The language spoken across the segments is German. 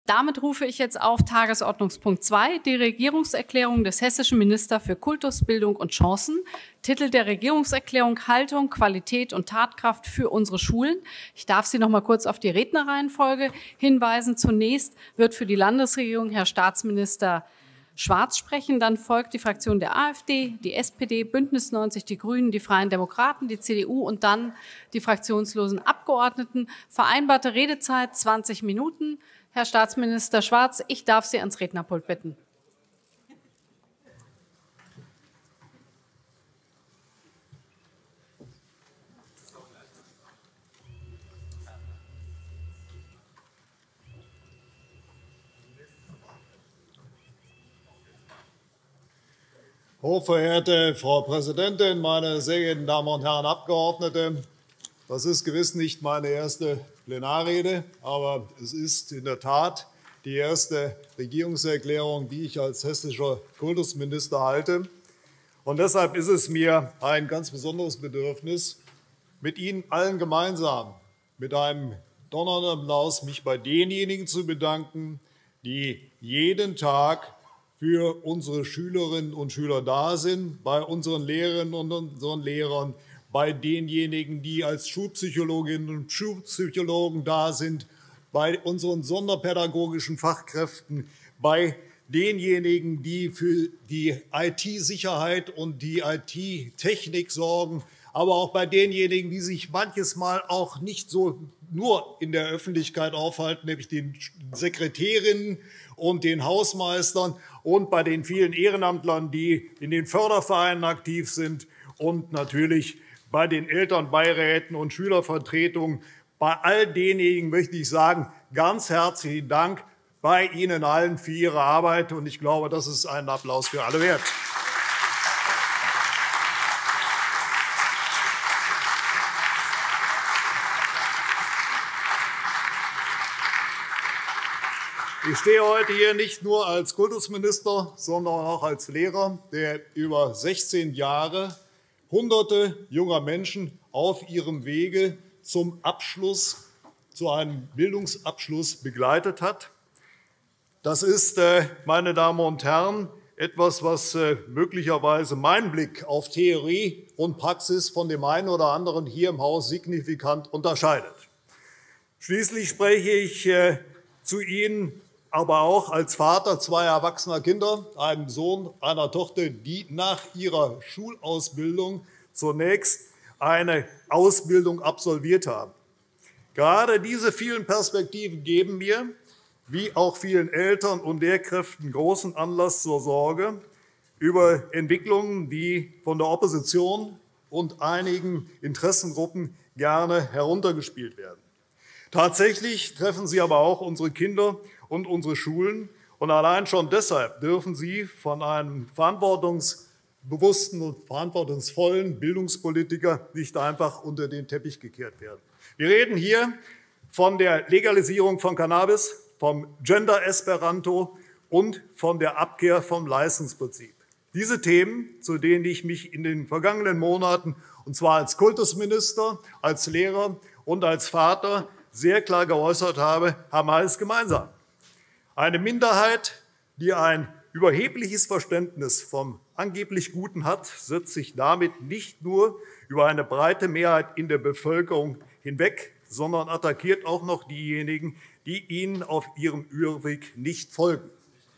Damit rufe ich jetzt auf Tagesordnungspunkt 2, die Regierungserklärung des hessischen Ministers für Kultus, Bildung und Chancen. Titel der Regierungserklärung: Haltung, Qualität und Tatkraft für unsere Schulen. Ich darf Sie noch mal kurz auf die Rednerreihenfolge hinweisen. Zunächst wird für die Landesregierung Herr Staatsminister Schwarz sprechen. Dann folgt die Fraktion der AfD, die SPD, Bündnis 90, die Grünen, die Freien Demokraten, die CDU und dann die fraktionslosen Abgeordneten. Vereinbarte Redezeit 20 Minuten. Herr Staatsminister Schwarz, ich darf Sie ans Rednerpult bitten. Hochverehrte Frau Präsidentin, meine sehr geehrten Damen und Herren Abgeordnete! Das ist gewiss nicht meine erste Plenarrede, aber es ist in der Tat die erste Regierungserklärung, die ich als hessischer Kultusminister halte. Und deshalb ist es mir ein ganz besonderes Bedürfnis, mit Ihnen allen gemeinsam mit einem donnernden Applaus mich bei denjenigen zu bedanken, die jeden Tag für unsere Schülerinnen und Schüler da sind, bei unseren Lehrerinnen und unseren Lehrern, bei denjenigen, die als Schulpsychologinnen und Schulpsychologen da sind, bei unseren sonderpädagogischen Fachkräften, bei denjenigen, die für die IT-Sicherheit und die IT-Technik sorgen, aber auch bei denjenigen, die sich manches Mal auch nicht so nur in der Öffentlichkeit aufhalten, nämlich den Sekretärinnen und den Hausmeistern und bei den vielen Ehrenamtlern, die in den Fördervereinen aktiv sind und natürlich bei den Elternbeiräten und Schülervertretungen. Bei all denjenigen möchte ich sagen, ganz herzlichen Dank bei Ihnen allen für Ihre Arbeit. Und ich glaube, das ist einen Applaus für alle wert. Ich stehe heute hier nicht nur als Kultusminister, sondern auch als Lehrer, der über 16 Jahre Hunderte junger Menschen auf ihrem Wege zum Abschluss, zu einem Bildungsabschluss begleitet hat. Das ist, meine Damen und Herren, etwas, was möglicherweise meinen Blick auf Theorie und Praxis von dem einen oder anderen hier im Haus signifikant unterscheidet. Schließlich spreche ich zu Ihnen aber auch als Vater zweier erwachsener Kinder, einem Sohn, einer Tochter, die nach ihrer Schulausbildung zunächst eine Ausbildung absolviert haben. Gerade diese vielen Perspektiven geben mir, wie auch vielen Eltern und Lehrkräften, großen Anlass zur Sorge über Entwicklungen, die von der Opposition und einigen Interessengruppen gerne heruntergespielt werden. Tatsächlich treffen sie aber auch unsere Kinder und unsere Schulen. Und allein schon deshalb dürfen sie von einem verantwortungsbewussten und verantwortungsvollen Bildungspolitiker nicht einfach unter den Teppich gekehrt werden. Wir reden hier von der Legalisierung von Cannabis, vom Gender-Esperanto und von der Abkehr vom Leistungsprinzip. Diese Themen, zu denen ich mich in den vergangenen Monaten, und zwar als Kultusminister, als Lehrer und als Vater, sehr klar geäußert habe, haben alles gemeinsam. Eine Minderheit, die ein überhebliches Verständnis vom angeblich Guten hat, setzt sich damit nicht nur über eine breite Mehrheit in der Bevölkerung hinweg, sondern attackiert auch noch diejenigen, die ihnen auf ihrem Irrweg nicht folgen.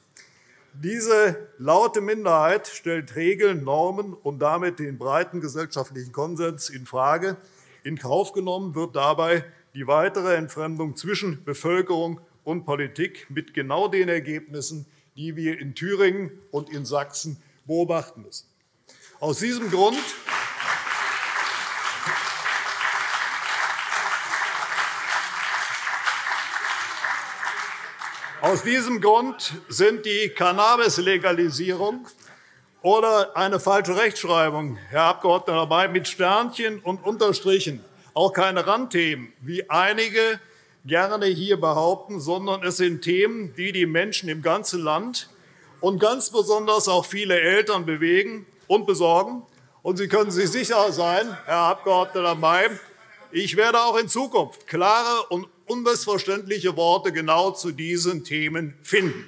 Diese laute Minderheit stellt Regeln, Normen und damit den breiten gesellschaftlichen Konsens infrage. In Kauf genommen wird dabei die weitere Entfremdung zwischen Bevölkerung und Politik mit genau den Ergebnissen, die wir in Thüringen und in Sachsen beobachten müssen. Aus diesem Grund sind die Cannabis-Legalisierung oder eine falsche Rechtschreibung, Herr Abgeordneter, dabei mit Sternchen und Unterstrichen auch keine Randthemen, wie einige gerne hier behaupten, sondern es sind Themen, die die Menschen im ganzen Land und ganz besonders auch viele Eltern bewegen und besorgen. Und Sie können sich sicher sein, Herr Abgeordneter May, ich werde auch in Zukunft klare und unmissverständliche Worte genau zu diesen Themen finden.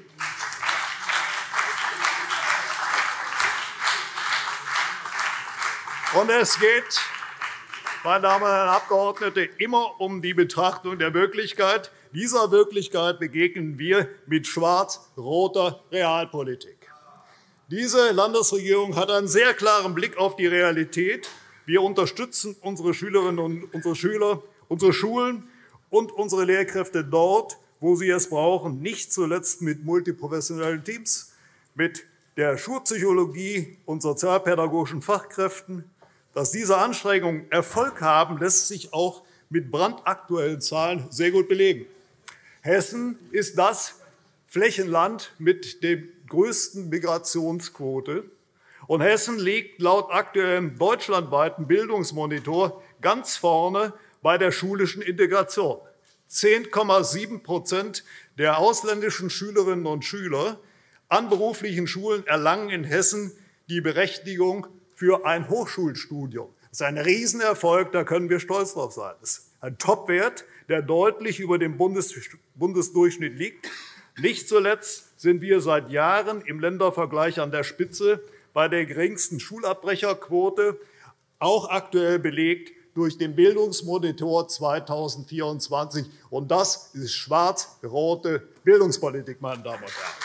Und es geht, meine Damen und Herren Abgeordnete, immer um die Betrachtung der Wirklichkeit. Dieser Wirklichkeit begegnen wir mit schwarz-roter Realpolitik. Diese Landesregierung hat einen sehr klaren Blick auf die Realität. Wir unterstützen unsere Schülerinnen und unsere Schüler, unsere Schulen und unsere Lehrkräfte dort, wo sie es brauchen, nicht zuletzt mit multiprofessionellen Teams, mit der Schulpsychologie und sozialpädagogischen Fachkräften. Dass diese Anstrengungen Erfolg haben, lässt sich auch mit brandaktuellen Zahlen sehr gut belegen. Hessen ist das Flächenland mit der größten Migrationsquote. Und Hessen liegt laut aktuellem deutschlandweiten Bildungsmonitor ganz vorne bei der schulischen Integration. 10,7% der ausländischen Schülerinnen und Schüler an beruflichen Schulen erlangen in Hessen die Berechtigung für ein Hochschulstudium. Das ist ein Riesenerfolg, da können wir stolz drauf sein. Das ist ein Topwert, der deutlich über dem Bundesdurchschnitt liegt. Nicht zuletzt sind wir seit Jahren im Ländervergleich an der Spitze bei der geringsten Schulabbrecherquote, auch aktuell belegt durch den Bildungsmonitor 2024. Und das ist schwarz-rote Bildungspolitik, meine Damen und Herren.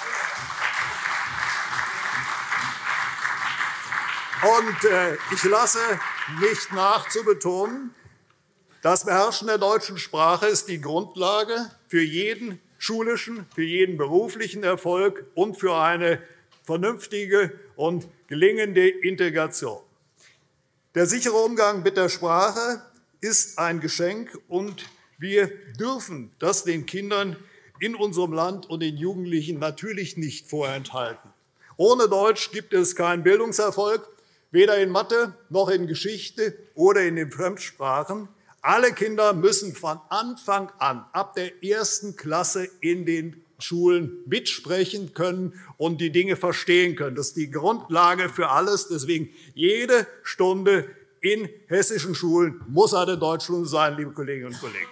Und ich lasse nicht nach zu betonen, das Beherrschen der deutschen Sprache ist die Grundlage für jeden schulischen, für jeden beruflichen Erfolg und für eine vernünftige und gelingende Integration. Der sichere Umgang mit der Sprache ist ein Geschenk, und wir dürfen das den Kindern in unserem Land und den Jugendlichen natürlich nicht vorenthalten. Ohne Deutsch gibt es keinen Bildungserfolg, weder in Mathe noch in Geschichte oder in den Fremdsprachen. Alle Kinder müssen von Anfang an, ab der 1. Klasse in den Schulen mitsprechen können und die Dinge verstehen können. Das ist die Grundlage für alles. Deswegen jede Stunde in hessischen Schulen muss eine Deutschstunde sein, liebe Kolleginnen und Kollegen.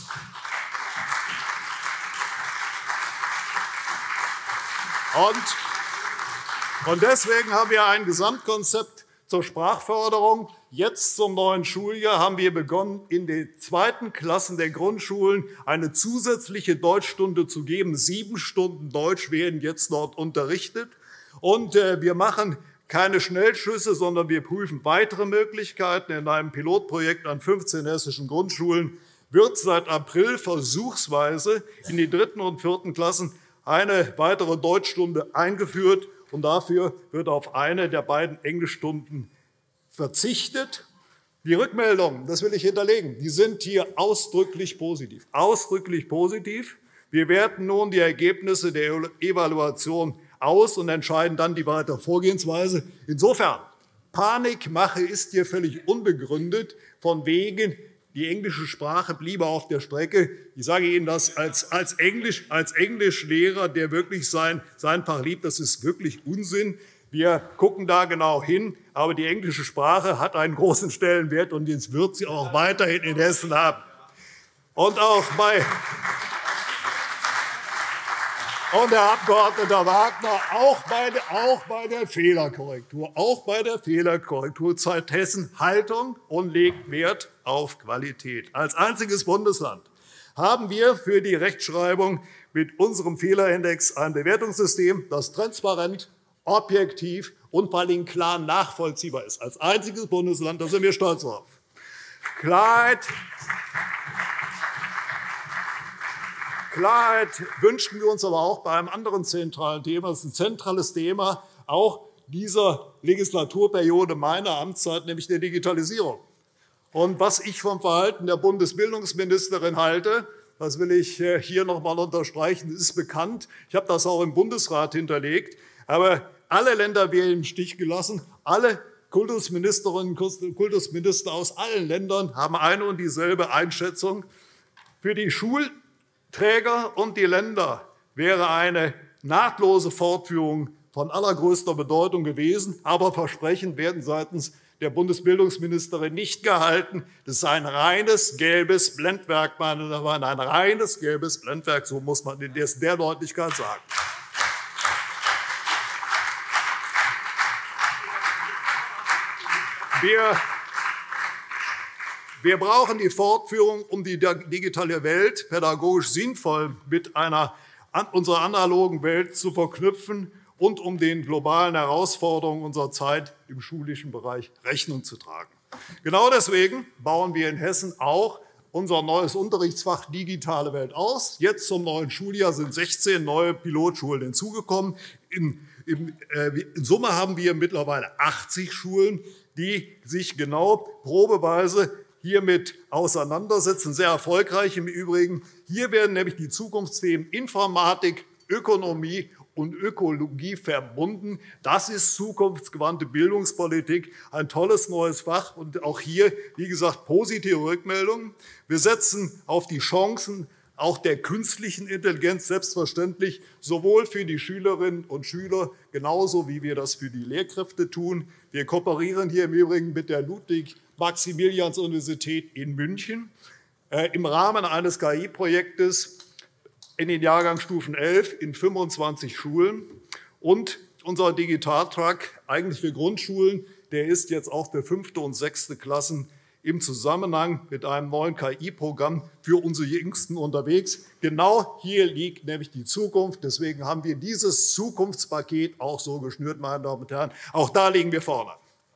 Und deswegen haben wir ein Gesamtkonzept zur Sprachförderung. Jetzt zum neuen Schuljahr haben wir begonnen, in den 2. Klassen der Grundschulen eine zusätzliche Deutschstunde zu geben. 7 Stunden Deutsch werden jetzt dort unterrichtet. Und wir machen keine Schnellschüsse, sondern wir prüfen weitere Möglichkeiten. In einem Pilotprojekt an 15 hessischen Grundschulen wird seit April versuchsweise in die 3. und 4. Klassen eine weitere Deutschstunde eingeführt. Und dafür wird auf eine der beiden Englischstunden verzichtet. Die Rückmeldungen, das will ich hinterlegen, die sind hier ausdrücklich positiv. Ausdrücklich positiv. Wir werten nun die Ergebnisse der Evaluation aus und entscheiden dann die weitere Vorgehensweise. Insofern, Panikmache ist hier völlig unbegründet, von wegen, die englische Sprache bliebe auf der Strecke. Ich sage Ihnen das als Englischlehrer, der wirklich sein Fach liebt, das ist wirklich Unsinn. Wir gucken da genau hin, aber die englische Sprache hat einen großen Stellenwert, und jetzt wird sie auch weiterhin in Hessen haben. Und Herr Abg. Wagner, auch bei der Fehlerkorrektur zeigt Hessen Haltung und legt Wert auf Qualität. Als einziges Bundesland haben wir für die Rechtschreibung mit unserem Fehlerindex ein Bewertungssystem, das transparent, objektiv und vor allem klar nachvollziehbar ist. Als einziges Bundesland, da sind wir stolz drauf. Klarheit wünschen wir uns aber auch bei einem anderen zentralen Thema. Das ist ein zentrales Thema auch dieser Legislaturperiode meiner Amtszeit, nämlich der Digitalisierung. Und was ich vom Verhalten der Bundesbildungsministerin halte, das will ich hier noch einmal unterstreichen, ist bekannt. Ich habe das auch im Bundesrat hinterlegt. Aber alle Länder werden im Stich gelassen. Alle Kultusministerinnen und Kultusminister aus allen Ländern haben eine und dieselbe Einschätzung. Für die Schulträger und die Länder wäre eine nahtlose Fortführung von allergrößter Bedeutung gewesen. Aber Versprechen werden seitens der Bundesbildungsministerin nicht gehalten. Das ist ein reines gelbes Blendwerk, meine Damen und Herren, ein reines gelbes Blendwerk, so muss man in der Deutlichkeit sagen. Wir brauchen die Fortführung, um die digitale Welt pädagogisch sinnvoll mit unserer analogen Welt zu verknüpfen und um den globalen Herausforderungen unserer Zeit im schulischen Bereich Rechnung zu tragen. Genau deswegen bauen wir in Hessen auch unser neues Unterrichtsfach Digitale Welt aus. Jetzt zum neuen Schuljahr sind 16 neue Pilotschulen hinzugekommen. In Summe haben wir mittlerweile 80 Schulen, die sich genau probeweise hiermit auseinandersetzen, sehr erfolgreich im Übrigen. Hier werden nämlich die Zukunftsthemen Informatik, Ökonomie und Ökologie verbunden. Das ist zukunftsgewandte Bildungspolitik, ein tolles neues Fach. Und auch hier, wie gesagt, positive Rückmeldungen. Wir setzen auf die Chancen auch der künstlichen Intelligenz selbstverständlich, sowohl für die Schülerinnen und Schüler, genauso wie wir das für die Lehrkräfte tun. Wir kooperieren hier im Übrigen mit der Ludwig-Maximilians-Universität in München im Rahmen eines KI-Projektes in den Jahrgangsstufen 11 in 25 Schulen. Und unser Digitaltrack, eigentlich für Grundschulen, der ist jetzt auch für 5. und 6. Klassen im Zusammenhang mit einem neuen KI-Programm für unsere Jüngsten unterwegs. Genau hier liegt nämlich die Zukunft. Deswegen haben wir dieses Zukunftspaket auch so geschnürt, meine Damen und Herren. Auch da liegen wir vorne.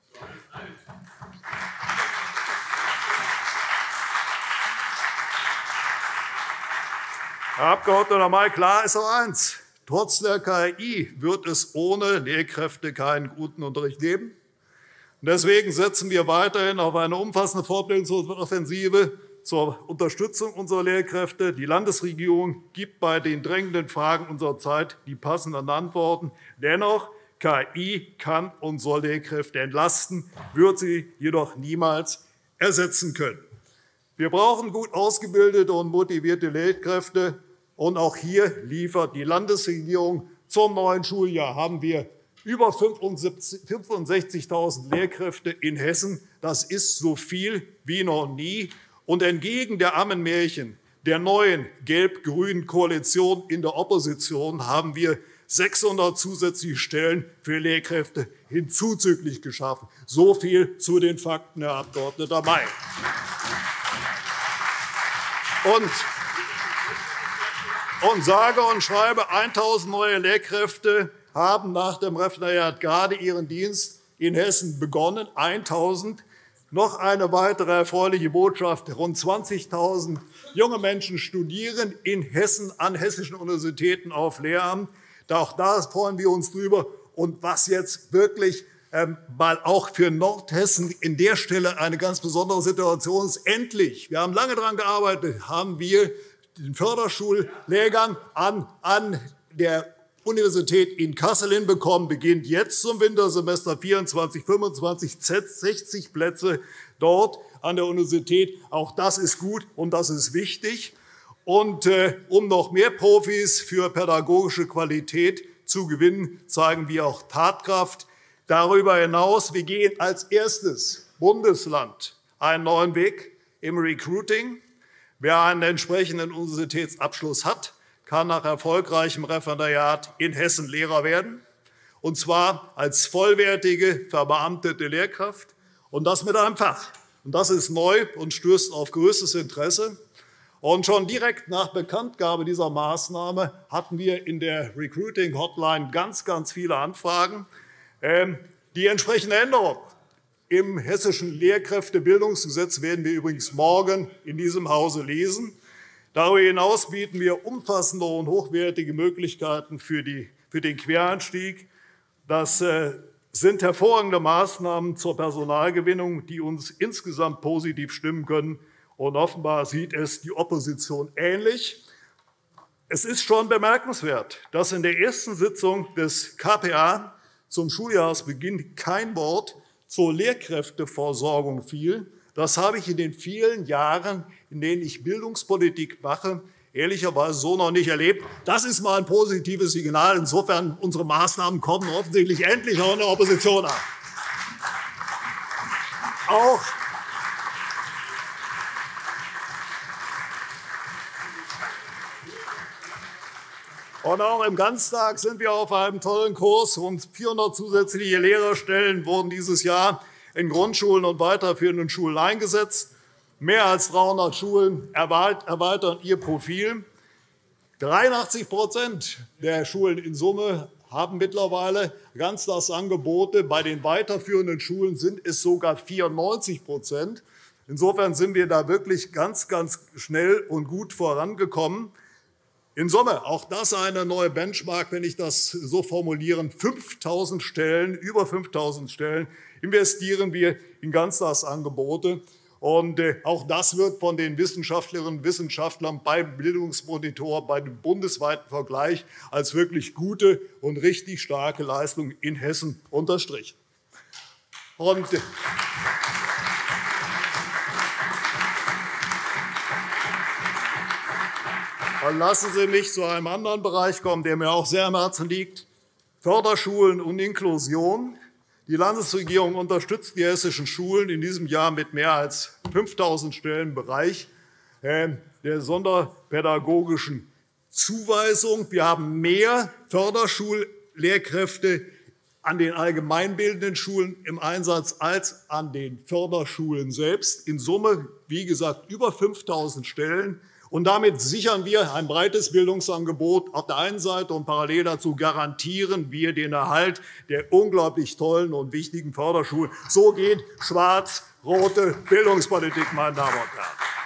Herr Abg. May, klar ist auch eins. Trotz der KI wird es ohne Lehrkräfte keinen guten Unterricht geben. Deswegen setzen wir weiterhin auf eine umfassende Fortbildungsoffensive zur Unterstützung unserer Lehrkräfte. Die Landesregierung gibt bei den drängenden Fragen unserer Zeit die passenden Antworten. Dennoch, KI kann und soll Lehrkräfte entlasten, wird sie jedoch niemals ersetzen können. Wir brauchen gut ausgebildete und motivierte Lehrkräfte. Und auch hier liefert die Landesregierung. Zum neuen Schuljahr haben wir über 65.000 Lehrkräfte in Hessen. Das ist so viel wie noch nie. Und entgegen der Ammenmärchen der neuen gelb-grünen Koalition in der Opposition haben wir 600 zusätzliche Stellen für Lehrkräfte hinzuzüglich geschaffen. So viel zu den Fakten, Herr Abg. May. Und sage und schreibe, 1.000 neue Lehrkräfte haben nach dem Referendariat gerade ihren Dienst in Hessen begonnen. 1.000. Noch eine weitere erfreuliche Botschaft. Rund 20.000 junge Menschen studieren in Hessen an hessischen Universitäten auf Lehramt. Auch da freuen wir uns drüber. Und was jetzt wirklich mal auch für Nordhessen in der Stelle eine ganz besondere Situation ist, endlich, wir haben lange daran gearbeitet, haben wir den Förderschullehrgang an der Universität in Kassel hinbekommen, beginnt jetzt zum Wintersemester 24/25, 60 Plätze dort an der Universität. Auch das ist gut und das ist wichtig. Und um noch mehr Profis für pädagogische Qualität zu gewinnen, zeigen wir auch Tatkraft. Darüber hinaus, wir gehen als erstes Bundesland einen neuen Weg im Recruiting. Wer einen entsprechenden Universitätsabschluss hat, kann nach erfolgreichem Referendariat in Hessen Lehrer werden, und zwar als vollwertige, verbeamtete Lehrkraft, und das mit einem Fach. Und das ist neu und stößt auf größtes Interesse. Und schon direkt nach Bekanntgabe dieser Maßnahme hatten wir in der Recruiting-Hotline ganz viele Anfragen. Die entsprechende Änderung im Hessischen Lehrkräftebildungsgesetz werden wir übrigens morgen in diesem Hause lesen. Darüber hinaus bieten wir umfassende und hochwertige Möglichkeiten für den Quereinstieg. Das sind hervorragende Maßnahmen zur Personalgewinnung, die uns insgesamt positiv stimmen können. Und offenbar sieht es die Opposition ähnlich. Es ist schon bemerkenswert, dass in der ersten Sitzung des KPA zum Schuljahresbeginn kein Wort zur Lehrkräfteversorgung fiel. Das habe ich in den vielen Jahren, in denen ich Bildungspolitik mache, ehrlicherweise so noch nicht erlebt. Das ist mal ein positives Signal. Insofern, unsere Maßnahmen kommen offensichtlich endlich auch in der Opposition an. Auch im Ganztag sind wir auf einem tollen Kurs. Rund 400 zusätzliche Lehrerstellen wurden dieses Jahr in Grundschulen und weiterführenden Schulen eingesetzt. Mehr als 300 Schulen erweitern ihr Profil. 83% der Schulen in Summe haben mittlerweile Ganztagsangebote. Bei den weiterführenden Schulen sind es sogar 94%. Insofern sind wir da wirklich ganz, ganz schnell und gut vorangekommen. In Summe, auch das eine neue Benchmark, wenn ich das so formulieren, 5.000 Stellen, über 5.000 Stellen investieren wir in Ganztagsangebote. Und auch das wird von den Wissenschaftlerinnen und Wissenschaftlern beim Bildungsmonitor, bei dem bundesweiten Vergleich als wirklich gute und richtig starke Leistung in Hessen unterstrichen. Und dann lassen Sie mich zu einem anderen Bereich kommen, der mir auch sehr am Herzen liegt: Förderschulen und Inklusion. Die Landesregierung unterstützt die hessischen Schulen in diesem Jahr mit mehr als 5.000 Stellen im Bereich der sonderpädagogischen Zuweisung. Wir haben mehr Förderschullehrkräfte an den allgemeinbildenden Schulen im Einsatz als an den Förderschulen selbst. In Summe, wie gesagt, über 5.000 Stellen. Und damit sichern wir ein breites Bildungsangebot auf der einen Seite, und parallel dazu garantieren wir den Erhalt der unglaublich tollen und wichtigen Förderschulen. So geht schwarz-rote Bildungspolitik, meine Damen und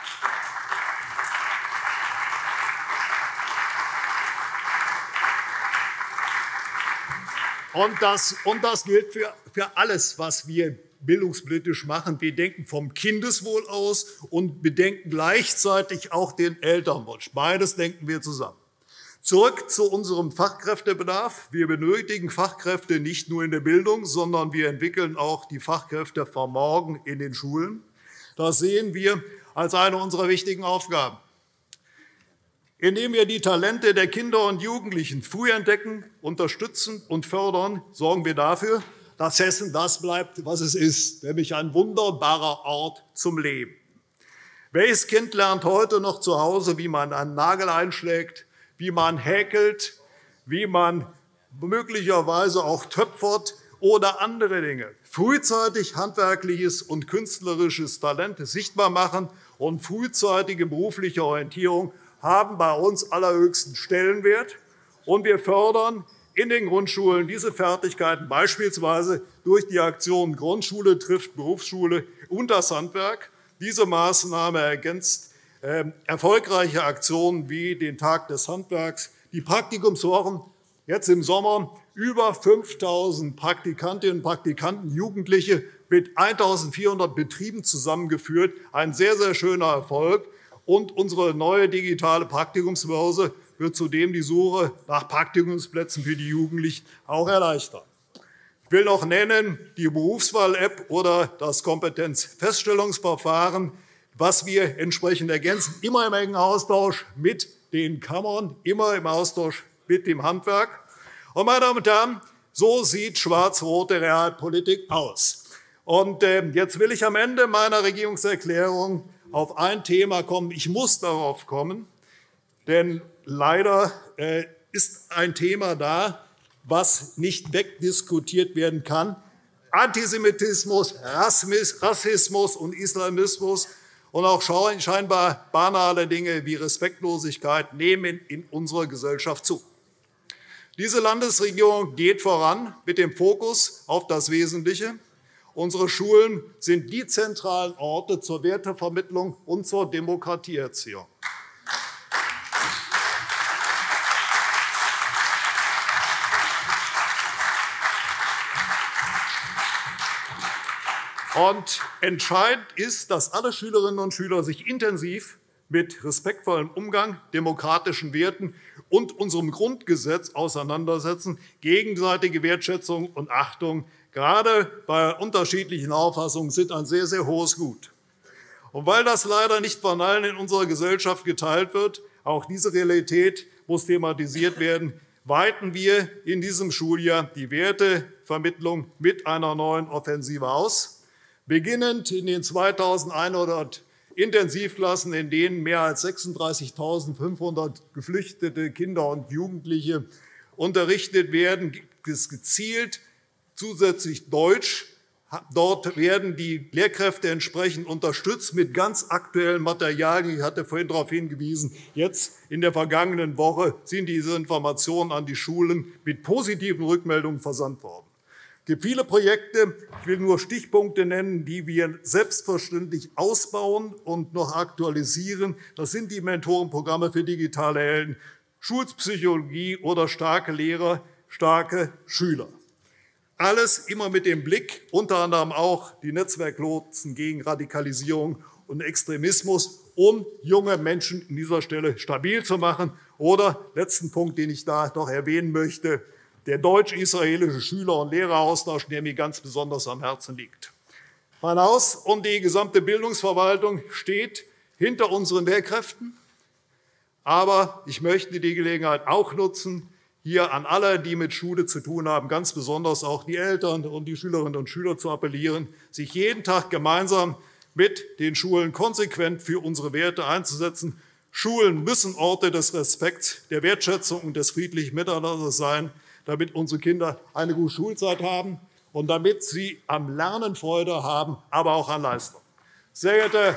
Herren. Und das gilt für alles, was wir bildungspolitisch machen. Wir denken vom Kindeswohl aus und bedenken gleichzeitig auch den Elternwunsch. Beides denken wir zusammen. Zurück zu unserem Fachkräftebedarf. Wir benötigen Fachkräfte nicht nur in der Bildung, sondern wir entwickeln auch die Fachkräfte von morgen in den Schulen. Das sehen wir als eine unserer wichtigen Aufgaben. Indem wir die Talente der Kinder und Jugendlichen früh entdecken, unterstützen und fördern, sorgen wir dafür, dass Hessen das bleibt, was es ist, nämlich ein wunderbarer Ort zum Leben. Welches Kind lernt heute noch zu Hause, wie man einen Nagel einschlägt, wie man häkelt, wie man möglicherweise auch töpfert oder andere Dinge? Frühzeitig handwerkliches und künstlerisches Talent sichtbar machen und frühzeitige berufliche Orientierung haben bei uns allerhöchsten Stellenwert. Und wir fördern in den Grundschulen diese Fertigkeiten beispielsweise durch die Aktion Grundschule trifft Berufsschule und das Handwerk. Diese Maßnahme ergänzt erfolgreiche Aktionen wie den Tag des Handwerks, die Praktikumswochen, jetzt im Sommer über 5.000 Praktikantinnen und Praktikanten, Jugendliche mit 1.400 Betrieben zusammengeführt. Ein sehr, sehr schöner Erfolg. Und unsere neue digitale Praktikumsbörse wird zudem die Suche nach Praktikumsplätzen für die Jugendlichen auch erleichtern. Ich will noch nennen die Berufswahl-App oder das Kompetenzfeststellungsverfahren, was wir entsprechend ergänzen, immer im engen Austausch mit den Kammern, immer im Austausch mit dem Handwerk. Und, meine Damen und Herren, so sieht schwarz-rote Realpolitik aus. Und jetzt will ich am Ende meiner Regierungserklärung auf ein Thema kommen. Ich muss darauf kommen, denn leider ist ein Thema da, was nicht wegdiskutiert werden kann. Antisemitismus, Rassismus und Islamismus und auch scheinbar banale Dinge wie Respektlosigkeit nehmen in unserer Gesellschaft zu. Diese Landesregierung geht voran mit dem Fokus auf das Wesentliche. Unsere Schulen sind die zentralen Orte zur Wertevermittlung und zur Demokratieerziehung. Und entscheidend ist, dass alle Schülerinnen und Schüler sich intensiv mit respektvollem Umgang, demokratischen Werten und unserem Grundgesetz auseinandersetzen. Gegenseitige Wertschätzung und Achtung, gerade bei unterschiedlichen Auffassungen, sind ein sehr, sehr hohes Gut. Und weil das leider nicht von allen in unserer Gesellschaft geteilt wird, auch diese Realität muss thematisiert werden, weiten wir in diesem Schuljahr die Wertevermittlung mit einer neuen Offensive aus. beginnend in den 2.100 Intensivklassen, in denen mehr als 36.500 geflüchtete Kinder und Jugendliche unterrichtet werden, gibt es gezielt zusätzlich Deutsch. Dort werden die Lehrkräfte entsprechend unterstützt mit ganz aktuellen Materialien. Ich hatte vorhin darauf hingewiesen, jetzt in der vergangenen Woche sind diese Informationen an die Schulen mit positiven Rückmeldungen versandt worden. Es gibt viele Projekte, ich will nur Stichpunkte nennen, die wir selbstverständlich ausbauen und noch aktualisieren. Das sind die Mentorenprogramme für digitale Helden, Schulpsychologie oder starke Lehrer, starke Schüler. Alles immer mit dem Blick, unter anderem auch die Netzwerklotsen gegen Radikalisierung und Extremismus, um junge Menschen an dieser Stelle stabil zu machen. Oder, letzten Punkt, den ich da noch erwähnen möchte, der deutsch-israelische Schüler- und Lehreraustausch, der mir ganz besonders am Herzen liegt. Mein Haus und die gesamte Bildungsverwaltung steht hinter unseren Lehrkräften. Aber ich möchte die Gelegenheit auch nutzen, hier an alle, die mit Schule zu tun haben, ganz besonders auch die Eltern und die Schülerinnen und Schüler zu appellieren, sich jeden Tag gemeinsam mit den Schulen konsequent für unsere Werte einzusetzen. Schulen müssen Orte des Respekts, der Wertschätzung und des friedlichen Miteinanders sein, damit unsere Kinder eine gute Schulzeit haben und damit sie am Lernen Freude haben, aber auch an Leistung. Sehr geehrte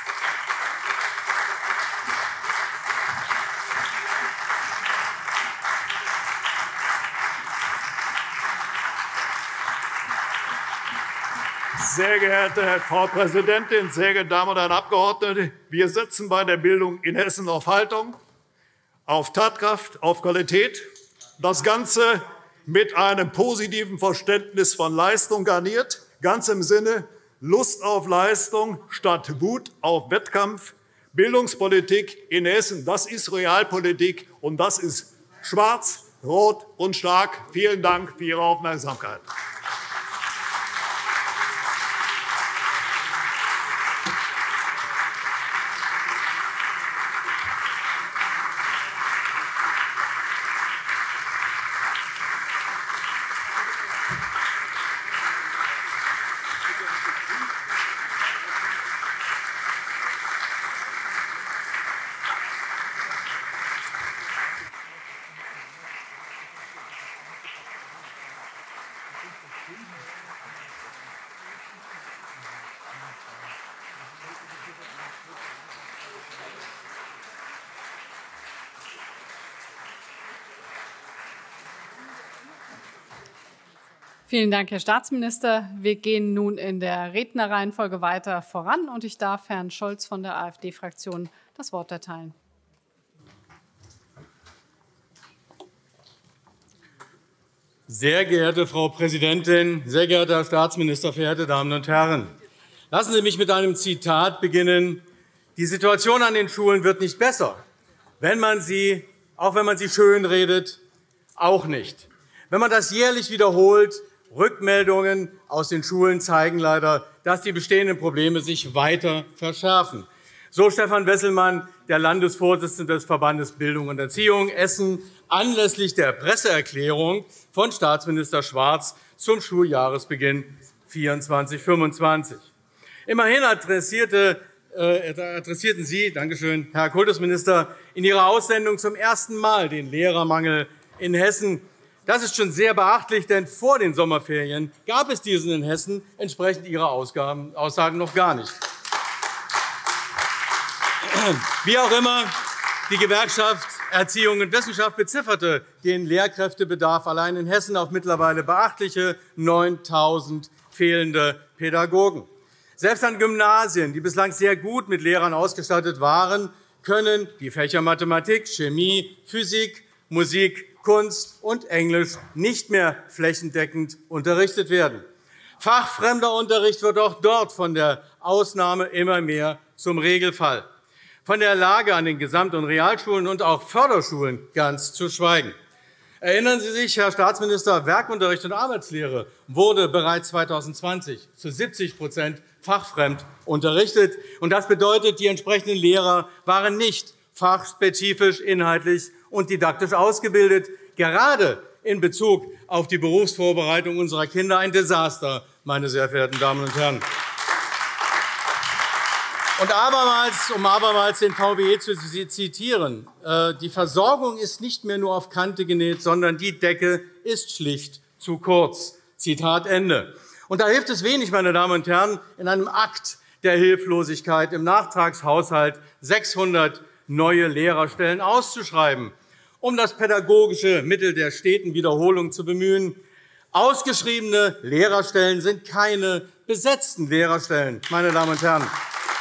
Sehr geehrte Frau Präsidentin, sehr geehrte Damen und Herren Abgeordnete! Wir setzen bei der Bildung in Hessen auf Haltung, auf Tatkraft, auf Qualität. Das Ganze mit einem positiven Verständnis von Leistung garniert, ganz im Sinne Lust auf Leistung statt Wut auf Wettkampf. Bildungspolitik in Hessen, das ist Realpolitik, und das ist schwarz, rot und stark. Vielen Dank für Ihre Aufmerksamkeit. Vielen Dank, Herr Staatsminister. Wir gehen nun in der Rednerreihenfolge weiter voran, und ich darf Herrn Scholz von der AfD-Fraktion das Wort erteilen. Sehr geehrte Frau Präsidentin, sehr geehrter Herr Staatsminister, verehrte Damen und Herren! Lassen Sie mich mit einem Zitat beginnen. Die Situation an den Schulen wird nicht besser, auch wenn man sie schönredet, auch nicht. Wenn man das jährlich wiederholt, Rückmeldungen aus den Schulen zeigen leider, dass die bestehenden Probleme sich weiter verschärfen. So Stefan Wesselmann, der Landesvorsitzende des Verbandes Bildung und Erziehung Essen, anlässlich der Presseerklärung von Staatsminister Schwarz zum Schuljahresbeginn 24/25. Immerhin adressierten Sie, Dankeschön, Herr Kultusminister, in Ihrer Aussendung zum ersten Mal den Lehrermangel in Hessen. Das ist schon sehr beachtlich, denn vor den Sommerferien gab es diesen in Hessen entsprechend Ihrer Aussagen noch gar nicht. Wie auch immer, die Gewerkschaft Erziehung und Wissenschaft bezifferte den Lehrkräftebedarf allein in Hessen auf mittlerweile beachtliche 9.000 fehlende Pädagogen. Selbst an Gymnasien, die bislang sehr gut mit Lehrern ausgestattet waren, können die Fächer Mathematik, Chemie, Physik, Musik, Kunst und Englisch nicht mehr flächendeckend unterrichtet werden. Fachfremder Unterricht wird auch dort von der Ausnahme immer mehr zum Regelfall. Von der Lage an den Gesamt- und Realschulen und auch Förderschulen ganz zu schweigen. Erinnern Sie sich, Herr Staatsminister, Werkunterricht und Arbeitslehre wurde bereits 2020 zu 70% fachfremd unterrichtet. Und das bedeutet, die entsprechenden Lehrer waren nicht fachspezifisch, inhaltlich und didaktisch ausgebildet. Gerade in Bezug auf die Berufsvorbereitung unserer Kinder ein Desaster, meine sehr verehrten Damen und Herren. Und abermals, um abermals den VBE zu zitieren, die Versorgung ist nicht mehr nur auf Kante genäht, sondern die Decke ist schlicht zu kurz. Zitat Ende. Und da hilft es wenig, meine Damen und Herren, in einem Akt der Hilflosigkeit im Nachtragshaushalt 600 neue Lehrerstellen auszuschreiben, um das pädagogische Mittel der steten Wiederholung zu bemühen. Ausgeschriebene Lehrerstellen sind keine besetzten Lehrerstellen, meine Damen und Herren.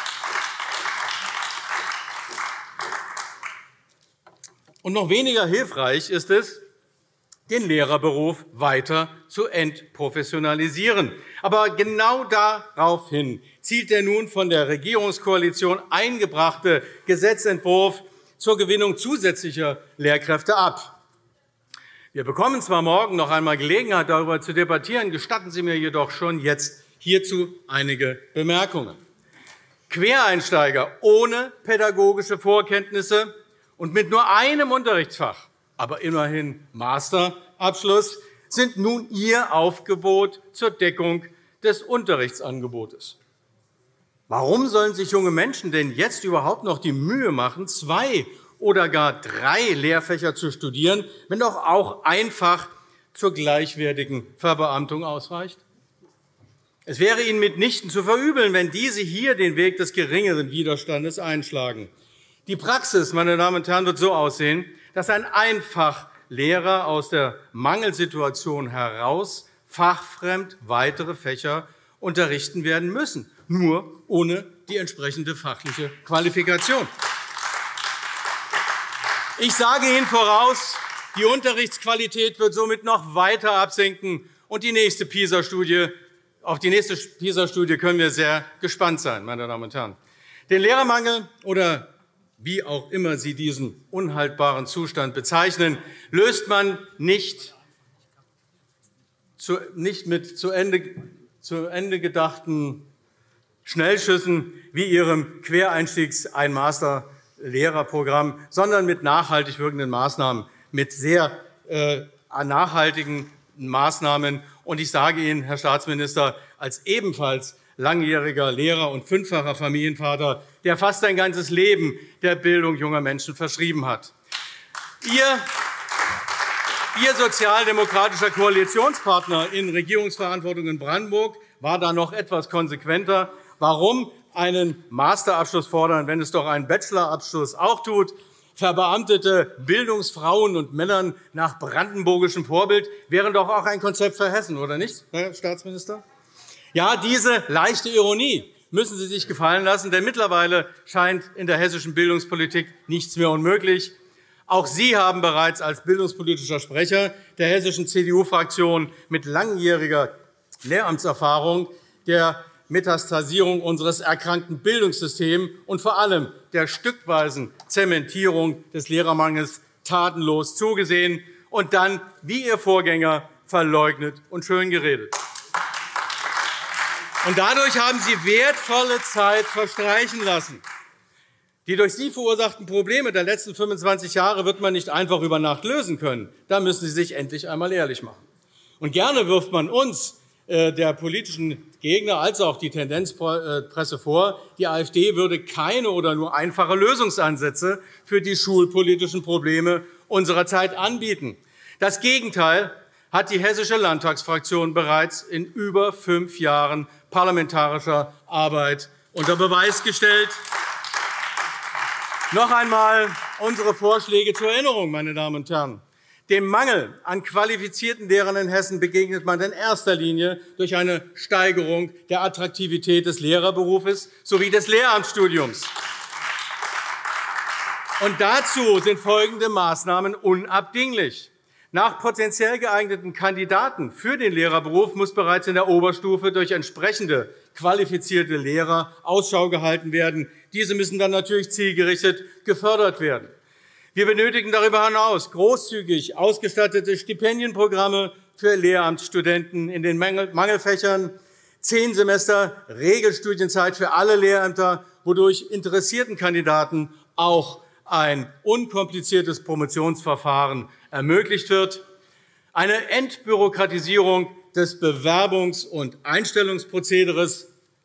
Und noch weniger hilfreich ist es, den Lehrerberuf weiter zu entprofessionalisieren. Aber genau daraufhin zielt der nun von der Regierungskoalition eingebrachte Gesetzentwurf zur Gewinnung zusätzlicher Lehrkräfte ab. Wir bekommen zwar morgen noch einmal Gelegenheit, darüber zu debattieren, gestatten Sie mir jedoch schon jetzt hierzu einige Bemerkungen. Quereinsteiger ohne pädagogische Vorkenntnisse und mit nur einem Unterrichtsfach, aber immerhin Masterabschluss, sind nun Ihr Aufgebot zur Deckung des Unterrichtsangebotes. Warum sollen sich junge Menschen denn jetzt überhaupt noch die Mühe machen, 2 oder gar 3 Lehrfächer zu studieren, wenn doch auch ein Fach zur gleichwertigen Verbeamtung ausreicht? Es wäre Ihnen mitnichten zu verübeln, wenn diese hier den Weg des geringeren Widerstandes einschlagen. Die Praxis, meine Damen und Herren, wird so aussehen, dass ein Einfachlehrer aus der Mangelsituation heraus fachfremd weitere Fächer unterrichten werden müssen, nur ohne die entsprechende fachliche Qualifikation. Ich sage Ihnen voraus, die Unterrichtsqualität wird somit noch weiter absinken, und auf die nächste PISA-Studie können wir sehr gespannt sein, meine Damen und Herren. Den Lehrermangel oder wie auch immer Sie diesen unhaltbaren Zustand bezeichnen, löst man nicht mit zu Ende gedachten Schnellschüssen wie Ihrem Quereinstiegs-Ein-Master-Lehrerprogramm, sondern mit nachhaltig wirkenden Maßnahmen, mit sehr nachhaltigen Maßnahmen. Und ich sage Ihnen, Herr Staatsminister, als ebenfalls langjähriger Lehrer und 5-facher Familienvater, der fast sein ganzes Leben der Bildung junger Menschen verschrieben hat. Ihr sozialdemokratischer Koalitionspartner in Regierungsverantwortung in Brandenburg war da noch etwas konsequenter. Warum einen Masterabschluss fordern, wenn es doch einen Bachelorabschluss auch tut? Verbeamtete Bildungsfrauen und Männern nach brandenburgischem Vorbild wären doch auch ein Konzept für Hessen, oder nicht, Herr Staatsminister? Ja, diese leichte Ironie müssen Sie sich gefallen lassen, denn mittlerweile scheint in der hessischen Bildungspolitik nichts mehr unmöglich. Auch Sie haben bereits als bildungspolitischer Sprecher der hessischen CDU-Fraktion mit langjähriger Lehramtserfahrung der Metastasierung unseres erkrankten Bildungssystems und vor allem der stückweisen Zementierung des Lehrermangels tatenlos zugesehen und dann, wie Ihr Vorgänger, verleugnet und schöngeredet. Und dadurch haben Sie wertvolle Zeit verstreichen lassen. Die durch Sie verursachten Probleme der letzten 25 Jahre wird man nicht einfach über Nacht lösen können. Da müssen Sie sich endlich einmal ehrlich machen. Und gerne wirft man uns, der politischen Gegner, als auch die Tendenzpresse vor, die AfD würde keine oder nur einfache Lösungsansätze für die schulpolitischen Probleme unserer Zeit anbieten. Das Gegenteil hat die hessische Landtagsfraktion bereits in über 5 Jahren parlamentarischer Arbeit unter Beweis gestellt. Noch einmal unsere Vorschläge zur Erinnerung, meine Damen und Herren. Dem Mangel an qualifizierten Lehrern in Hessen begegnet man in erster Linie durch eine Steigerung der Attraktivität des Lehrerberufes sowie des Lehramtsstudiums. Und dazu sind folgende Maßnahmen unabdinglich. Nach potenziell geeigneten Kandidaten für den Lehrerberuf muss bereits in der Oberstufe durch entsprechende qualifizierte Lehrer Ausschau gehalten werden. Diese müssen dann natürlich zielgerichtet gefördert werden. Wir benötigen darüber hinaus großzügig ausgestattete Stipendienprogramme für Lehramtsstudenten in den Mangelfächern, 10 Semester Regelstudienzeit für alle Lehrämter, wodurch interessierten Kandidaten auch ein unkompliziertes Promotionsverfahren ermöglicht wird, eine Entbürokratisierung des Bewerbungs- und Einstellungsprozederes,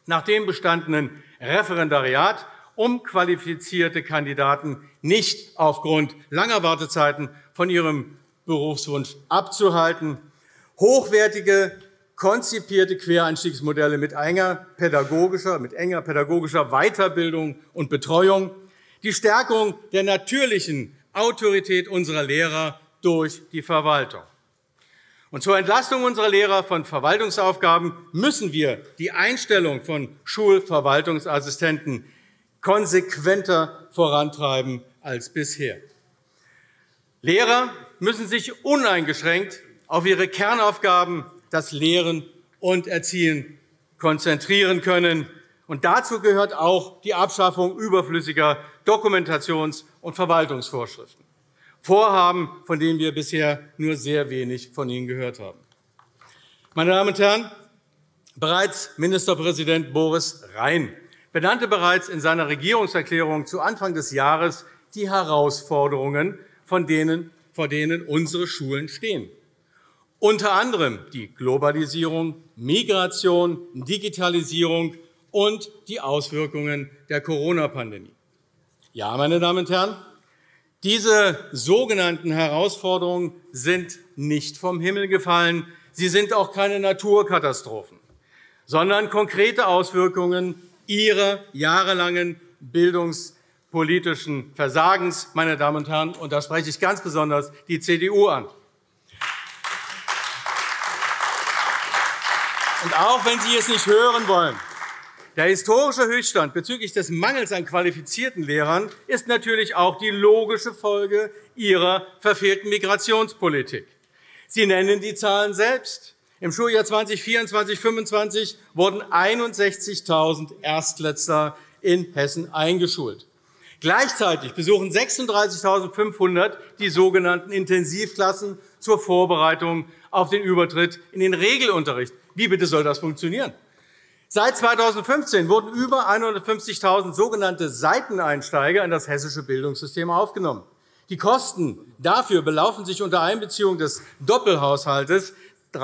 nach dem bestandenen Referendariat, um qualifizierte Kandidaten nicht aufgrund langer Wartezeiten von ihrem Berufswunsch abzuhalten, hochwertige, konzipierte Quereinstiegsmodelle mit enger pädagogischer Weiterbildung und Betreuung, die Stärkung der natürlichen Autorität unserer Lehrer durch die Verwaltung. Und zur Entlastung unserer Lehrer von Verwaltungsaufgaben müssen wir die Einstellung von Schulverwaltungsassistenten konsequenter vorantreiben als bisher. Lehrer müssen sich uneingeschränkt auf ihre Kernaufgaben, das Lehren und Erziehen, konzentrieren können. Und dazu gehört auch die Abschaffung überflüssiger Dokumentations- und Verwaltungsvorschriften. Vorhaben, von denen wir bisher nur sehr wenig von Ihnen gehört haben. Meine Damen und Herren, bereits Ministerpräsident Boris Rhein benannte bereits in seiner Regierungserklärung zu Anfang des Jahres die Herausforderungen, vor denen unsere Schulen stehen. Unter anderem die Globalisierung, Migration, Digitalisierung und die Auswirkungen der Corona-Pandemie. Ja, meine Damen und Herren, diese sogenannten Herausforderungen sind nicht vom Himmel gefallen. Sie sind auch keine Naturkatastrophen, sondern konkrete Auswirkungen Ihrer jahrelangen bildungspolitischen Versagens, meine Damen und Herren, und da spreche ich ganz besonders die CDU an. Und auch wenn Sie es nicht hören wollen, der historische Höchststand bezüglich des Mangels an qualifizierten Lehrern ist natürlich auch die logische Folge Ihrer verfehlten Migrationspolitik. Sie nennen die Zahlen selbst. Im Schuljahr 2024/25 wurden 61.000 Erstletzter in Hessen eingeschult. Gleichzeitig besuchen 36.500 die sogenannten Intensivklassen zur Vorbereitung auf den Übertritt in den Regelunterricht. Wie bitte soll das funktionieren? Seit 2015 wurden über 150.000 sogenannte Seiteneinsteiger in das hessische Bildungssystem aufgenommen. Die Kosten dafür belaufen sich unter Einbeziehung des Doppelhaushaltes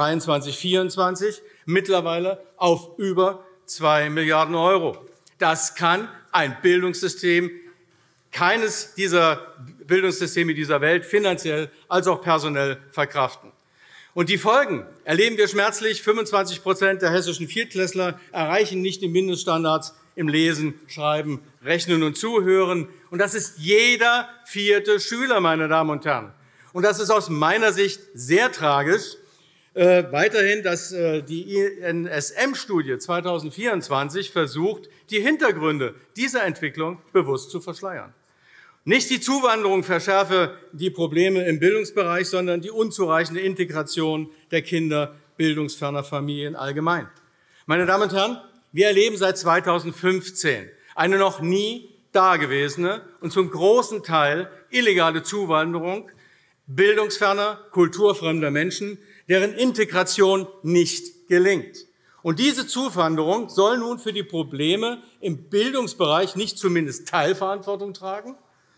23/24 mittlerweile auf über 2 Milliarden €. Das kann ein Bildungssystem, keines dieser Bildungssysteme dieser Welt, finanziell als auch personell verkraften. Und die Folgen erleben wir schmerzlich. 25% der hessischen Viertklässler erreichen nicht die Mindeststandards im Lesen, Schreiben, Rechnen und Zuhören. Und das ist jeder vierte Schüler, meine Damen und Herren. Und das ist aus meiner Sicht sehr tragisch. Weiterhin, dass die INSM-Studie 2024 versucht, die Hintergründe dieser Entwicklung bewusst zu verschleiern. Nicht die Zuwanderung verschärfe die Probleme im Bildungsbereich, sondern die unzureichende Integration der Kinder bildungsferner Familien allgemein. Meine Damen und Herren, wir erleben seit 2015 eine noch nie dagewesene und zum großen Teil illegale Zuwanderung bildungsferner, kulturfremder Menschen, deren Integration nicht gelingt. Und diese Zuwanderung soll nun für die Probleme im Bildungsbereich nicht zumindest Teilverantwortung tragen.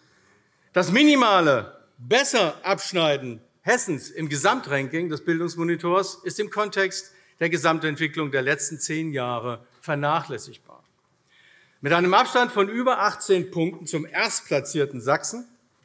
Das minimale Besser-Abschneiden Hessens im Gesamtranking des Bildungsmonitors ist im Kontext der Gesamtentwicklung der letzten 10 Jahre vernachlässigbar. Mit einem Abstand von über 18 Punkten zum erstplatzierten Sachsen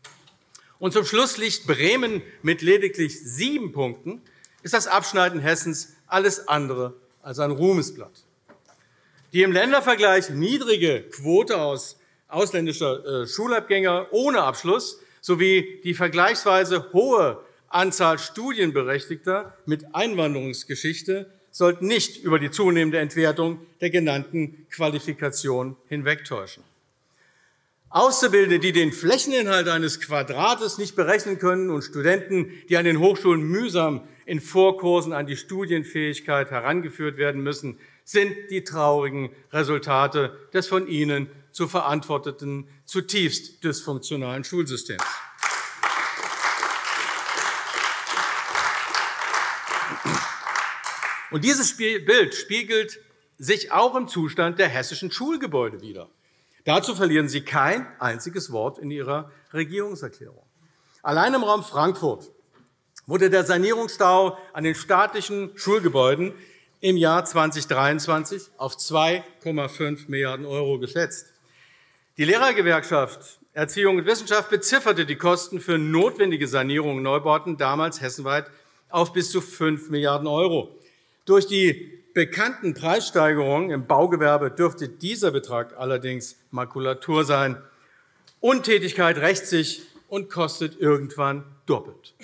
und zum Schluss liegt Bremen mit lediglich 7 Punkten, ist das Abschneiden Hessens alles andere als ein Ruhmesblatt. Die im Ländervergleich niedrige Quote aus ausländischer Schulabgänger ohne Abschluss sowie die vergleichsweise hohe Anzahl Studienberechtigter mit Einwanderungsgeschichte sollten nicht über die zunehmende Entwertung der genannten Qualifikationen hinwegtäuschen. Auszubildende, die den Flächeninhalt eines Quadrates nicht berechnen können, und Studenten, die an den Hochschulen mühsam in Vorkursen an die Studienfähigkeit herangeführt werden müssen, sind die traurigen Resultate des von Ihnen zu verantworteten, zutiefst dysfunktionalen Schulsystems. Und dieses Bild spiegelt sich auch im Zustand der hessischen Schulgebäude wider. Dazu verlieren Sie kein einziges Wort in Ihrer Regierungserklärung. Allein im Raum Frankfurt wurde der Sanierungsstau an den staatlichen Schulgebäuden im Jahr 2023 auf 2,5 Milliarden € geschätzt. Die Lehrergewerkschaft Erziehung und Wissenschaft bezifferte die Kosten für notwendige Sanierungen und Neubauten damals hessenweit auf bis zu 5 Milliarden €. Durch die bekannten Preissteigerungen im Baugewerbe dürfte dieser Betrag allerdings Makulatur sein. Untätigkeit rächt sich und kostet irgendwann doppelt.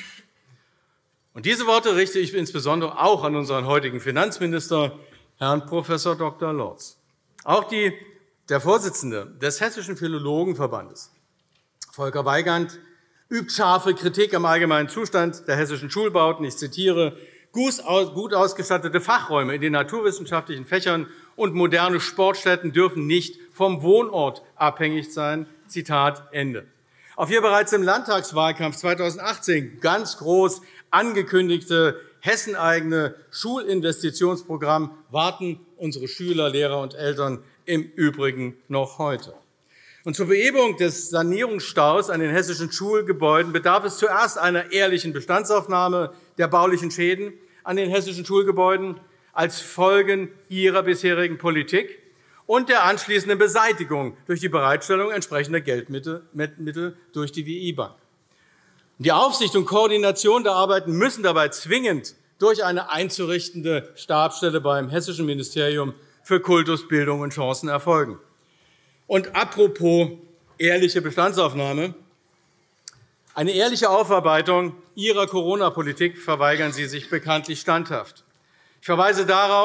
Und diese Worte richte ich insbesondere auch an unseren heutigen Finanzminister, Herrn Prof. Dr. Lorz. Auch der Vorsitzende des Hessischen Philologenverbandes, Volker Weigand, übt scharfe Kritik am allgemeinen Zustand der hessischen Schulbauten. Ich zitiere: Gut ausgestattete Fachräume in den naturwissenschaftlichen Fächern und moderne Sportstätten dürfen nicht vom Wohnort abhängig sein. Zitat Ende. Auf Ihr bereits im Landtagswahlkampf 2018 ganz groß angekündigte hesseneigene Schulinvestitionsprogramm warten unsere Schüler, Lehrer und Eltern im Übrigen noch heute. Und zur Behebung des Sanierungsstaus an den hessischen Schulgebäuden bedarf es zuerst einer ehrlichen Bestandsaufnahme der baulichen Schäden an den hessischen Schulgebäuden als Folgen Ihrer bisherigen Politik und der anschließenden Beseitigung durch die Bereitstellung entsprechender Geldmittel durch die WI-Bank. Die Aufsicht und Koordination der Arbeiten müssen dabei zwingend durch eine einzurichtende Stabsstelle beim Hessischen Ministerium für Kultus, Bildung und Chancen erfolgen. Und apropos ehrliche Bestandsaufnahme: Eine ehrliche Aufarbeitung Ihrer Corona-Politik verweigern Sie sich bekanntlich standhaft. Ich verweise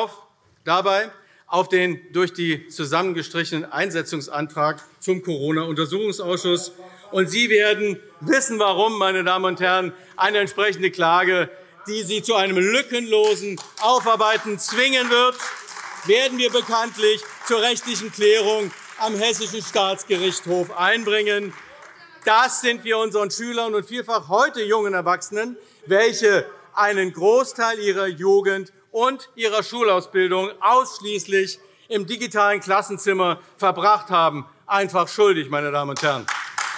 dabei auf den durch die zusammengestrichenen Einsetzungsantrag zum Corona-Untersuchungsausschuss. Und Sie werden wissen, warum, meine Damen und Herren, eine entsprechende Klage, die Sie zu einem lückenlosen Aufarbeiten zwingen wird, werden wir bekanntlich zur rechtlichen Klärung am Hessischen Staatsgerichtshof einbringen. Das sind wir unseren Schülern und vielfach heute jungen Erwachsenen, welche einen Großteil ihrer Jugend und ihrer Schulausbildung ausschließlich im digitalen Klassenzimmer verbracht haben, einfach schuldig, meine Damen und Herren.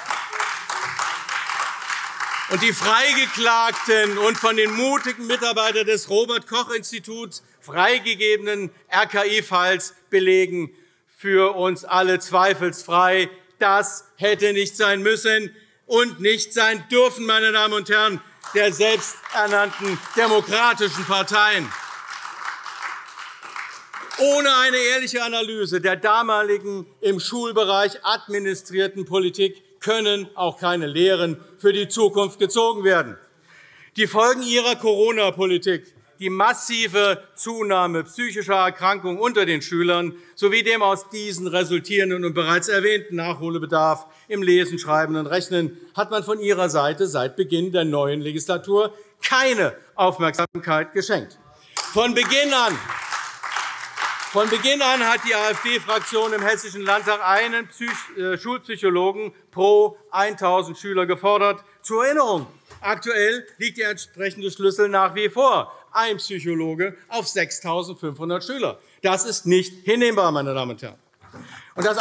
Und die freigeklagten und von den mutigen Mitarbeitern des Robert-Koch-Instituts freigegebenen RKI-Files belegen für uns alle zweifelsfrei: Das hätte nicht sein müssen und nicht sein dürfen, meine Damen und Herren der selbsternannten demokratischen Parteien. Ohne eine ehrliche Analyse der damaligen im Schulbereich administrierten Politik können auch keine Lehren für die Zukunft gezogen werden. Die Folgen Ihrer Corona-Politik, die massive Zunahme psychischer Erkrankungen unter den Schülern sowie dem aus diesen resultierenden und bereits erwähnten Nachholbedarf im Lesen, Schreiben und Rechnen hat man von Ihrer Seite seit Beginn der neuen Legislatur keine Aufmerksamkeit geschenkt. Von Beginn an hat die AfD-Fraktion im Hessischen Landtag einen Schulpsychologen pro 1.000 Schüler gefordert. Zur Erinnerung: Aktuell liegt der entsprechende Schlüssel nach wie vor ein Psychologe auf 6.500 Schüler. Das ist nicht hinnehmbar, meine Damen und Herren. Und das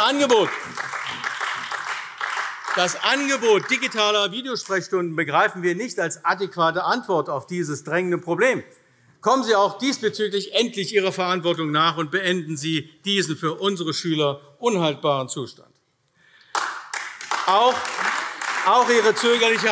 Angebot digitaler Videosprechstunden begreifen wir nicht als adäquate Antwort auf dieses drängende Problem. Kommen Sie auch diesbezüglich endlich Ihrer Verantwortung nach und beenden Sie diesen für unsere Schüler unhaltbaren Zustand. Auch Ihre zögerliche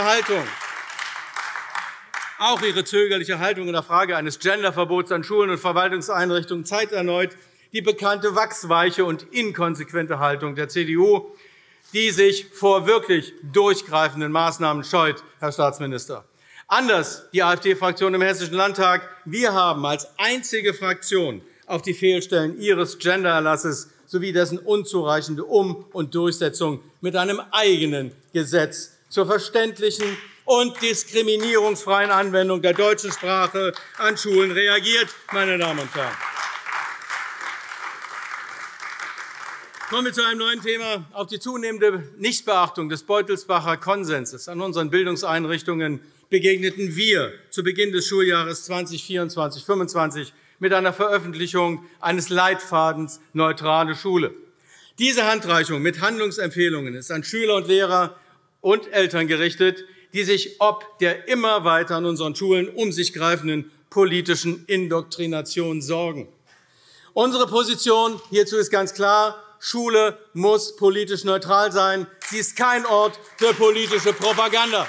Haltung in der Frage eines Genderverbots an Schulen und Verwaltungseinrichtungen zeigt erneut die bekannte wachsweiche und inkonsequente Haltung der CDU, die sich vor wirklich durchgreifenden Maßnahmen scheut, Herr Staatsminister. Anders die AfD-Fraktion im Hessischen Landtag. Wir haben als einzige Fraktion auf die Fehlstellen Ihres Gendererlasses sowie dessen unzureichende Um- und Durchsetzung mit einem eigenen Gesetz zur verständlichen und diskriminierungsfreien Anwendung der deutschen Sprache an Schulen reagiert, meine Damen und Herren. Kommen wir zu einem neuen Thema. Auf die zunehmende Nichtbeachtung des Beutelsbacher Konsenses an unseren Bildungseinrichtungen begegneten wir zu Beginn des Schuljahres 2024/25 mit einer Veröffentlichung eines Leitfadens Neutrale Schule. Diese Handreichung mit Handlungsempfehlungen ist an Schüler und Lehrer und Eltern gerichtet, die sich ob der immer weiter an unseren Schulen um sich greifenden politischen Indoktrination sorgen. Unsere Position hierzu ist ganz klar. Schule muss politisch neutral sein. Sie ist kein Ort für politische Propaganda.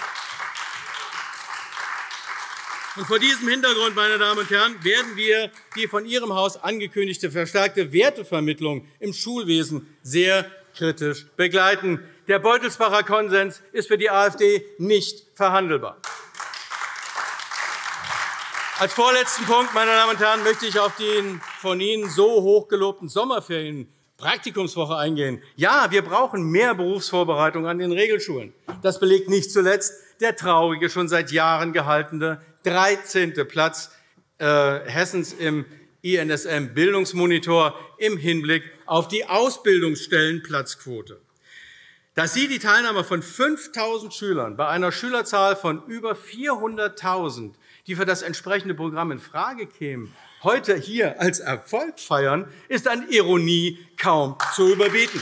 Und vor diesem Hintergrund, meine Damen und Herren, werden wir die von Ihrem Haus angekündigte verstärkte Wertevermittlung im Schulwesen sehr kritisch begleiten. Der Beutelsbacher Konsens ist für die AfD nicht verhandelbar. Als vorletzten Punkt, meine Damen und Herren, möchte ich auf den von Ihnen so hochgelobten Sommerferien-Praktikumswoche eingehen. Ja, wir brauchen mehr Berufsvorbereitung an den Regelschulen. Das belegt nicht zuletzt der traurige, schon seit Jahren gehaltene 13. Platz Hessens im INSM-Bildungsmonitor im Hinblick auf die Ausbildungsstellenplatzquote. Dass Sie die Teilnahme von 5.000 Schülern bei einer Schülerzahl von über 400.000, die für das entsprechende Programm in Frage kämen, heute hier als Erfolg feiern, ist an Ironie kaum zu überbieten.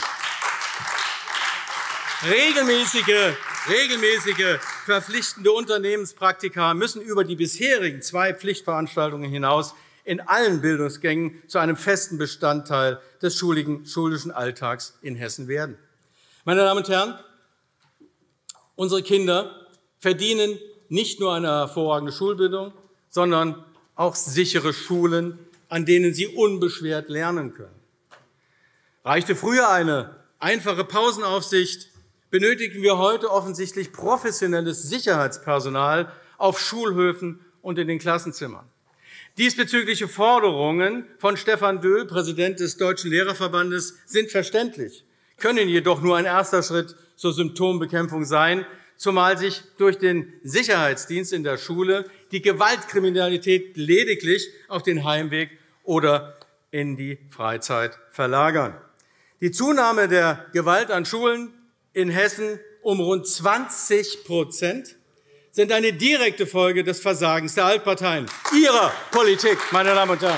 Regelmäßige verpflichtende Unternehmenspraktika müssen über die bisherigen 2 Pflichtveranstaltungen hinaus in allen Bildungsgängen zu einem festen Bestandteil des schulischen Alltags in Hessen werden. Meine Damen und Herren, unsere Kinder verdienen nicht nur eine hervorragende Schulbildung, sondern auch sichere Schulen, an denen sie unbeschwert lernen können. Reichte früher eine einfache Pausenaufsicht, benötigen wir heute offensichtlich professionelles Sicherheitspersonal auf Schulhöfen und in den Klassenzimmern. Diesbezügliche Forderungen von Stefan Döhl, Präsident des Deutschen Lehrerverbandes, sind verständlich, können jedoch nur ein erster Schritt zur Symptombekämpfung sein, zumal sich durch den Sicherheitsdienst in der Schule die Gewaltkriminalität lediglich auf den Heimweg oder in die Freizeit verlagern. Die Zunahme der Gewalt an Schulen in Hessen um rund 20% sind eine direkte Folge des Versagens der Altparteien, Ihrer Politik, meine Damen und Herren.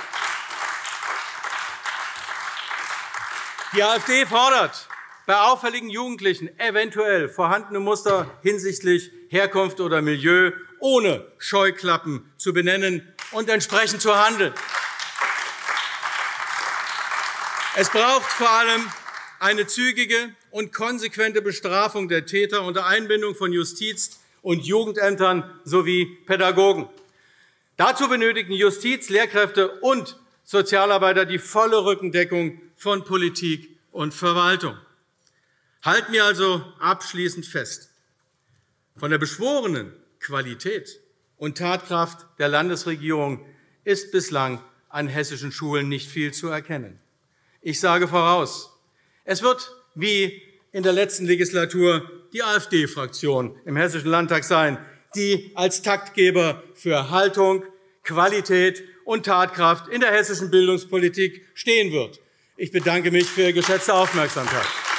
Die AfD fordert, bei auffälligen Jugendlichen eventuell vorhandene Muster hinsichtlich Herkunft oder Milieu ohne Scheuklappen zu benennen und entsprechend zu handeln. Es braucht vor allem eine zügige und konsequente Bestrafung der Täter unter Einbindung von Justiz- und Jugendämtern sowie Pädagogen. Dazu benötigen Justiz-, Lehrkräfte und Sozialarbeiter die volle Rückendeckung von Politik und Verwaltung. Halten wir also abschließend fest: Von der beschworenen Qualität und Tatkraft der Landesregierung ist bislang an hessischen Schulen nicht viel zu erkennen. Ich sage voraus, es wird wie in der letzten Legislatur die AfD-Fraktion im Hessischen Landtag sein, die als Taktgeber für Haltung, Qualität und Tatkraft in der hessischen Bildungspolitik stehen wird. Ich bedanke mich für Ihre geschätzte Aufmerksamkeit.